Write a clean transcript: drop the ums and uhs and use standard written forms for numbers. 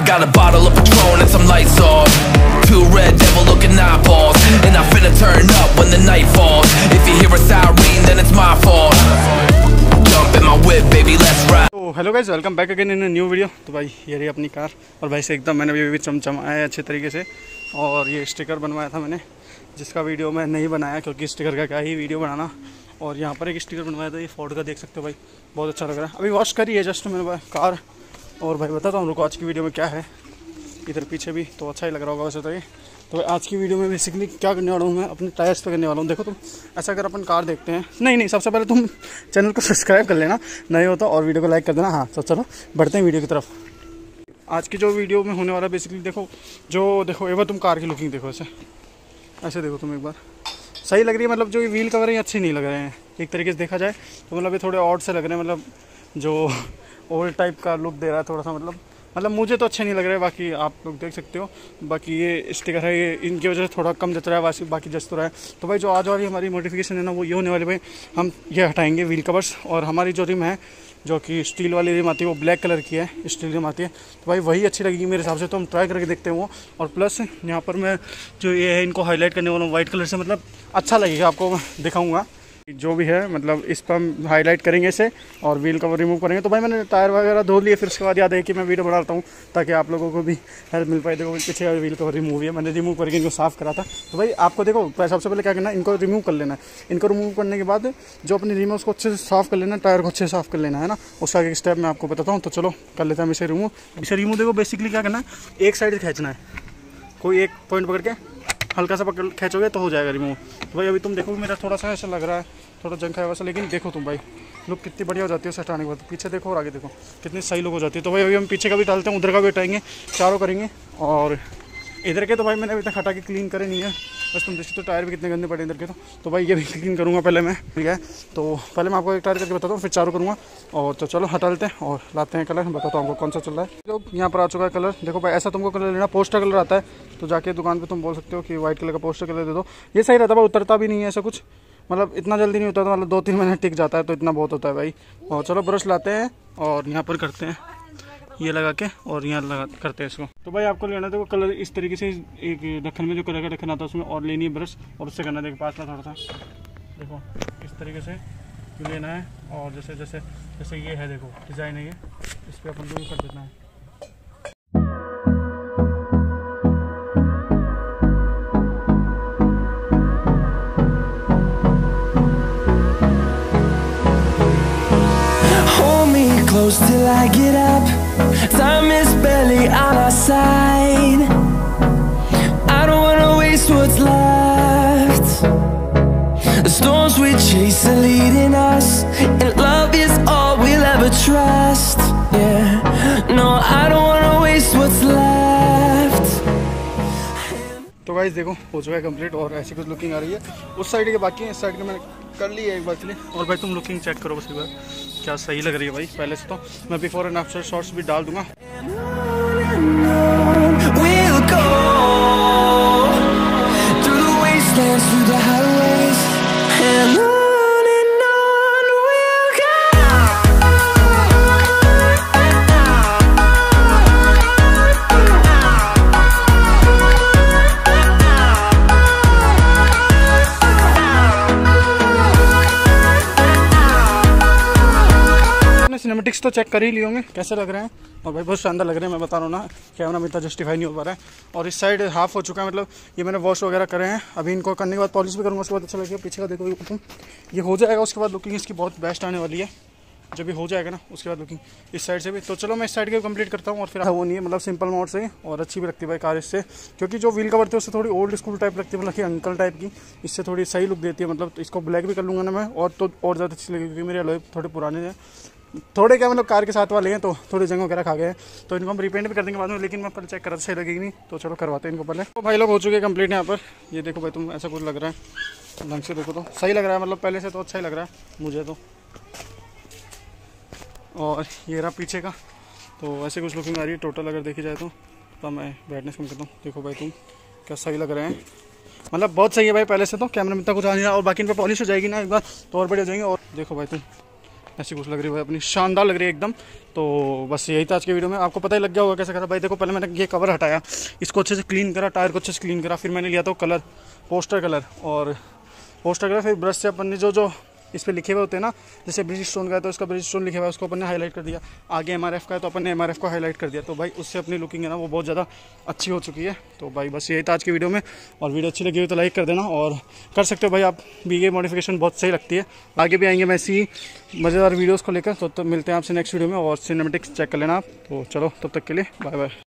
got a bottle of Patron and some lights off. Two red devil looking eyeballs, and I'm finna turn up when the night falls. If you hear a siren, then it's my fault. Jump in my whip, baby, let's ride. तो hello guys, welcome back again in new video. तो भाई ये रही अपनी car, और भाई से एकदम मैंने भी चमचमाया है अच्छे तरीके से। और ये स्टिकर बनवाया था मैंने, जिसका वीडियो मैं नहीं बनाया क्योंकि स्टिकर का क्या ही वीडियो बनाना। और यहाँ पर एक स्टिकर बनवाया था, ये फोर्ड का, देख सकते हो भाई, बहुत अच्छा लग रहा है। अभी वॉश करी है जस्ट मैंने कार। और भाई बताता हूँ रुको आज की वीडियो में क्या है। इधर पीछे भी तो अच्छा ही लग रहा होगा वैसे तो ये। तो आज की वीडियो में बेसिकली क्या करने वाला हूँ, मैं अपने टायर्स पे करने वाला हूँ। देखो तुम, ऐसा अगर अपन कार देखते हैं, नहीं सबसे पहले तुम चैनल को सब्सक्राइब कर लेना नहीं होता, और वीडियो को लाइक कर देना। हाँ तो चलो बढ़ते हैं वीडियो की तरफ। आज की जो वीडियो में होने वाला बेसिकली देखो, एक बार तुम कार की लुकिंग देखो, ऐसे देखो तुम एक बार, सही लग रही है। मतलब जो ये व्हील कवर है ये अच्छे नहीं लग रहे हैं एक तरीके से देखा जाए तो। मतलब ये थोड़े ऑड से लग रहे हैं, मतलब जो ओल्ड टाइप का लुक दे रहा है थोड़ा सा। मतलब मुझे तो अच्छे नहीं लग रहे हैं, बाकी आप लोग देख सकते हो। बाकी ये स्टिकर है, ये इनकी वजह से थोड़ा कम जच रहा है, बाकी जच तो रहा है। तो भाई जो आज वाली हमारी मॉडिफिकेशन है ना, वो ये होने वाली भाई, हम ये हटाएंगे व्हील कवर्स। और हमारी जो रिम है, जो कि स्टील वाली रिम आती है, वो ब्लैक कलर की है, स्टील रिम आती है। तो भाई वही अच्छी लगेगी मेरे हिसाब से, तो हम ट्राई करके देखते हैं वो। और प्लस यहाँ पर मैं जो ये है इनको हाईलाइट करने वाला हूँ वाइट कलर से, मतलब अच्छा लगेगा आपको, मैं दिखाऊँगा जो भी है। मतलब इस पर हम हाईलाइट करेंगे इसे, और व्हील कवर रिमूव करेंगे। तो भाई मैंने टायर वगैरह धो लिए, फिर उसके बाद याद है कि मैं वीडियो बनाता हूँ ताकि आप लोगों को भी हेल्प मिल पाए। देखो पीछे व्हील कवर रिमूव है, मैंने रिमूव करके इनको साफ़ करा था। तो भाई आपको देखो सबसे पहले क्या करना है, इनको रिमूव कर लेना है। इनको रिमूव करने के बाद जो अपनी रिम है उसको अच्छे से साफ़ कर लेना है, टायर को अच्छे से साफ़ कर लेना है ना। उसका एक स्टेप मैं आपको बताता हूँ। तो चलो कर लेते हैं इसे रिमूव। देखो बेसिकली क्या करना है, एक साइड खींचना है, कोई एक पॉइंट पकड़ के हल्का सा पकड़ खींचोगे तो हो जाएगा रिमूव। तो भाई अभी तुम देखोगे मेरा थोड़ा सा ऐसा लग रहा है, थोड़ा जंग है वैसा, लेकिन देखो तुम भाई लुक कितनी बढ़िया हो जाती है उसे हटाने के बाद। पीछे देखो और आगे देखो कितनी सही लुक हो जाती है। तो भाई अभी हम पीछे का भी डालते हैं, उधर का भी हटाएंगे, चारों करेंगे। और इधर के तो भाई मैंने अभी तक हटा के क्लीन करे नहीं है, बस तुम देखते हो टायर भी कितने गंदे पड़े इधर के। तो भाई ये भी क्लीन करूँगा पहले मैं, ठीक है। तो पहले मैं आपको एक टायर करके बताता हूँ, फिर चारों करूँगा। और तो चलो हटा लेते हैं और लाते हैं कलर, बताता हूँ आपको कौन सा चल रहा है। तो यहाँ पर आ चुका है कलर। देखो भाई ऐसा तुमको कलर लेना, पोस्टर कलर आता है, तो जाके दुकान पर तुम बोल सकते हो कि वाइट कलर का पोस्टर कलर दे दो। ये सही रहता है भाई, उतरता भी नहीं है ऐसा कुछ, मतलब इतना जल्दी नहीं उतरता, मतलब 2-3 महीने टिक जाता है, तो इतना बहुत होता है भाई। और चलो ब्रश लाते हैं और यहाँ पर करते हैं ये लगा के, और यहाँ लगा करते हैं इसको। तो भाई आपको लेना था वो कलर इस तरीके से, एक ढक्कन में जो कलर का ढक्कन आता है उसमें, और लेनी है ब्रश, और उससे करना है। देखो पास में थोड़ा सा, देखो इस तरीके से लेना है। और जैसे ये है, देखो डिज़ाइन है ये, इस पर अपन को कर देना है। Close till I get up. Time is barely on our side. I don't wanna waste what's left. The storms we chase are leading us, and love is all we'll ever trust. Yeah, no, I don't wanna waste what's left. तो guys देखो हो चुका है complete, और ऐसी कुछ looking आ रही है। उस साइड के बाकी है, इस साइड के मैंने कर ली है एक बार के लिए। और भाई तुम लुकिंग चेक करो बस एक बार, क्या सही लग रही है भाई पहले से। तो मैं बिफोर एंड आफ्टर शॉट्स भी डाल दूंगा। We'll go through the wastelands, through the highways, and on we'll go. Cinematics तो चेक कर ही लिए होंगे कैसे लग रहे हैं, और भाई बहुत शानदार लग रहे हैं। मैं बता रहा हूँ ना, कैमरा में इतना जस्टिफाई नहीं हो पा रहा है। और इस साइड हाफ हो चुका है, मतलब ये मैंने वॉश वगैरह करे हैं। अभी इनको करने के बाद पॉलिश भी करूँगा, उसके बाद अच्छा लगेगा। पीछे का देखो तुम, ये हो जाएगा, उसके बाद लुकिंग इसकी बहुत बेस्ट आने वाली है। जब भी हो जाएगा ना उसके बाद लुकिंग इस साइड से भी। तो चलो मैं इस साइड के कंप्लीट करता हूँ, और फिर वो नहीं है, मतलब सिंपल मोड से, और अच्छी भी लगती है भाई कार इससे। क्योंकि जो व्हील कवर थे उससे थोड़ी ओल्ड स्कूल टाइप लगती है, मतलब कि अंकल टाइप की, इससे थोड़ी सही लुक देती है। मतलब इसको ब्लैक भी कर लूँगा ना मैं, और तो और ज़्यादा अच्छी लगेगी, क्योंकि मेरे अलॉय थोड़े पुराने हैं, थोड़े क्या मतलब कार के साथ वाले हैं, तो थोड़ी जंग वगैरह खा गए हैं। तो इनको हम रिपेंट भी कर देंगे बाद में, लेकिन मैं पहले चेक करा सही लगेगी नहीं। तो चलो करवाते हैं इनको पहले। तो भाई लोग हो चुके हैं कंप्लीट यहाँ पर। ये देखो भाई तुम, ऐसा कुछ लग रहा है, ढंग से देखो तो सही लग रहा है, मतलब पहले से तो अच्छा ही लग रहा है मुझे तो। और ये रहा पीछे का, तो ऐसे कुछ लुकिंग आ रही है टोटल अगर देखी जाए तो मैं ब्राइटनेस कम करता हूँ। देखो भाई तुम क्या सही लग रहे हैं, मतलब बहुत सही है भाई पहले से। तो कैमरे में इतना कुछ आ नहीं रहा, और बाकी इन पर पॉलिश हो जाएगी ना एक बार तो और बढ़िया हो जाएंगे। और देखो भाई तुम ऐसी कुछ लग रही है अपनी, शानदार लग रही है एकदम। तो बस यही था आज के वीडियो में, आपको पता ही लग गया होगा कैसे करा भाई। देखो पहले मैंने ये कवर हटाया, इसको अच्छे से क्लीन करा, टायर को अच्छे से क्लीन करा, फिर मैंने लिया था कलर, पोस्टर कलर, और पोस्टर कलर फिर ब्रश से अपन ने जो इस पर लिखे हुए होते हैं ना, जैसे ब्रिजस्टोन का है तो इसका ब्रिजस्टोन लिखा हुआ है उसको अपन ने हाईलाइट कर दिया, आगे MRF का है तो अपन ने MRF को हाईलाइट कर दिया। तो भाई उससे अपनी लुकिंग है ना वो बहुत ज़्यादा अच्छी हो चुकी है। तो भाई बस यही था आज की वीडियो में, और वीडियो अच्छी लगी हो तो लाइक कर देना, और कर सकते हो भाई आप भी, ये मॉडिफिकेशन बहुत सही लगती है। आगे भी आएंगे मैं ऐसी मज़ेदार वीडियोज़ को लेकर। तो मिलते हैं आपसे नेक्स्ट वीडियो में, और सिनेमेटिक्स चेक कर लेना आप। तो चलो तब तक के लिए बाय बाय।